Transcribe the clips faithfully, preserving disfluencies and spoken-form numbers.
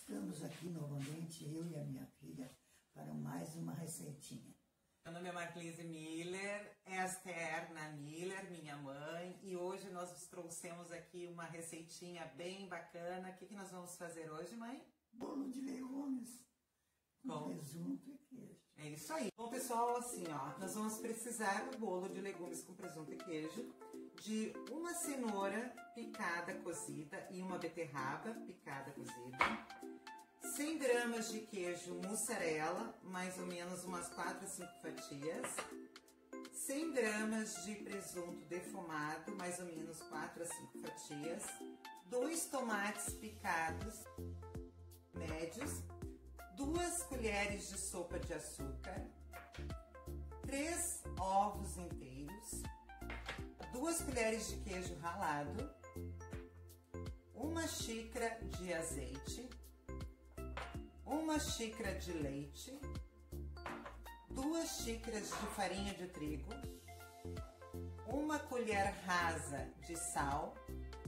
Estamos aqui novamente, eu e a minha filha, para mais uma receitinha. Meu nome é Marclise Miller, esta é Erna Miller, minha mãe, e hoje nós trouxemos aqui uma receitinha bem bacana. O que, que nós vamos fazer hoje, mãe? Bolo de legumes com Bom, presunto e queijo. É isso aí. Bom, pessoal, assim, ó, nós vamos precisar do bolo de legumes com presunto e queijo, de uma cenoura picada cozida e uma beterraba picada cozida, cem gramas de queijo mussarela, mais ou menos umas quatro a cinco fatias, cem gramas de presunto defumado, mais ou menos quatro a cinco fatias, dois tomates picados médios, duas colheres de sopa de açúcar, três ovos inteiros, duas colheres de queijo ralado, uma xícara de azeite, uma xícara de leite, duas xícaras de farinha de trigo, uma colher rasa de sal,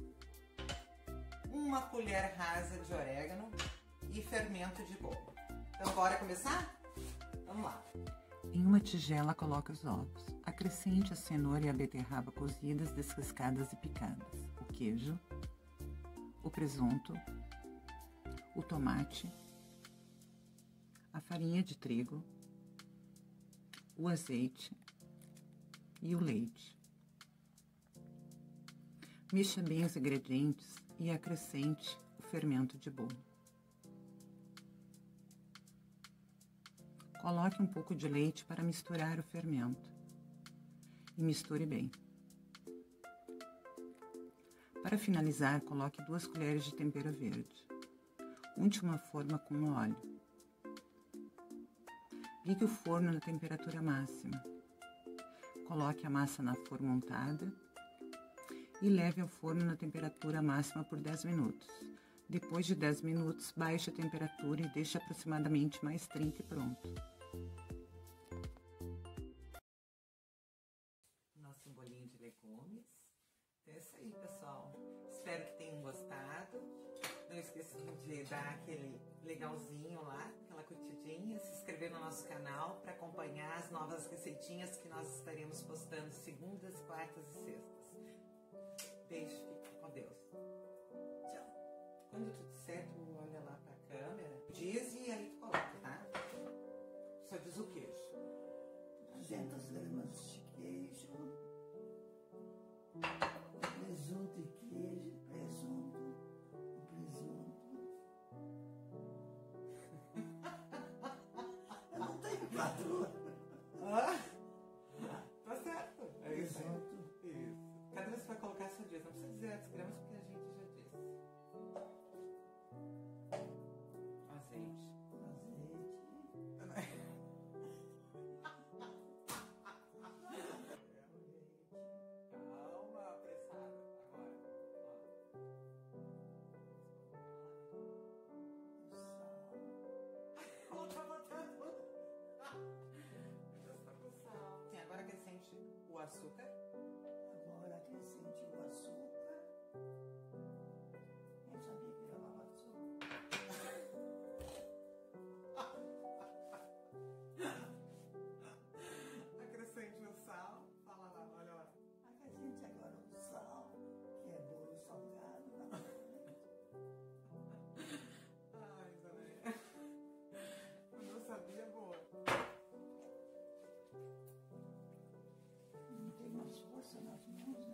uma colher rasa de orégano e fermento de bolo. Então, bora começar? Vamos lá. Em uma tigela, coloque os ovos. Acrescente a cenoura e a beterraba cozidas, descascadas e picadas, o queijo, o presunto, o tomate, a farinha de trigo, o azeite e o leite. Mexa bem os ingredientes e acrescente o fermento de bolo. Coloque um pouco de leite para misturar o fermento e misture bem. Para finalizar, coloque duas colheres de tempero verde. Unte uma forma com óleo. Ligue o forno na temperatura máxima. Coloque a massa na forma untada e leve ao forno na temperatura máxima por dez minutos. Depois de dez minutos, baixe a temperatura e deixe aproximadamente mais trinta e pronto. Nosso bolinho de legumes. Então é isso aí, pessoal. Espero que tenham gostado. Não esqueçam de dar aquele legalzinho lá, aquela curtidinha, se inscrever no nosso canal para acompanhar as novas receitinhas que nós estaremos postando segundas, quartas e sextas. Beijo, fique com Deus. Tchau. Quando tudo certo, olha lá pra câmera, diz e aí tu coloca, tá? Só diz o queijo. duzentas gramas de queijo, presunto e queijo, presunto, o presunto. Eu não tenho patroa. Ah, tá certo. É isso. Presunto. Isso. Cada vez que vai colocar só diz, não precisa dizer as gramas porque a gente já disse. Azeite. Azeite. Calma, apressada. Agora, O sal. ó. Ela tá botando. Já está com sal. Sim, agora acrescente o açúcar. Agora acrescente o açúcar. Eu sabia que levava açúcar. Acrescente o sal. Fala lá, olha lá. Acrescente agora o sal, que é bolo salgado. Ai, Zé. Eu não sabia, boa. Não tem mais força nas mãos.